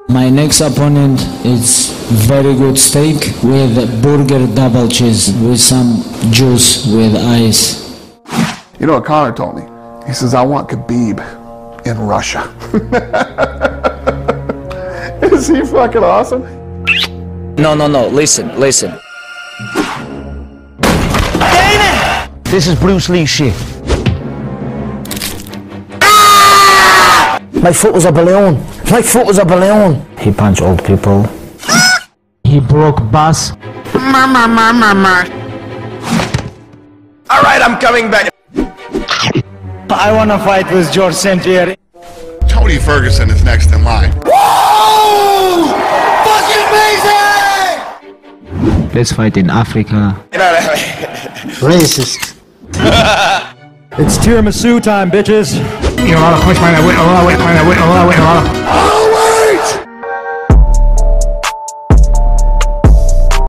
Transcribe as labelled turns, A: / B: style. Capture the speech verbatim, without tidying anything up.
A: My next opponent is very good steak with burger double cheese with some juice with ice.
B: You know what Conor told me? He says, I want Khabib in Russia. Is he fucking awesome?
C: No, no, no, listen, listen.
D: This is Bruce Lee shit. Ah! My foot was a balloon. My foot was a balloon. He punched old people. He broke bus.
B: Mama, mama, mama.
E: All right, I'm coming back.
F: I want to fight with George Saint Pierre.
G: Tony Ferguson is next in line.
E: Whoa! Fucking amazing!
D: Let's fight in Africa. Racist.
F: It's tiramisu time, bitches.
D: You know, push my way, oh, wait, my way, oh, wait, oh.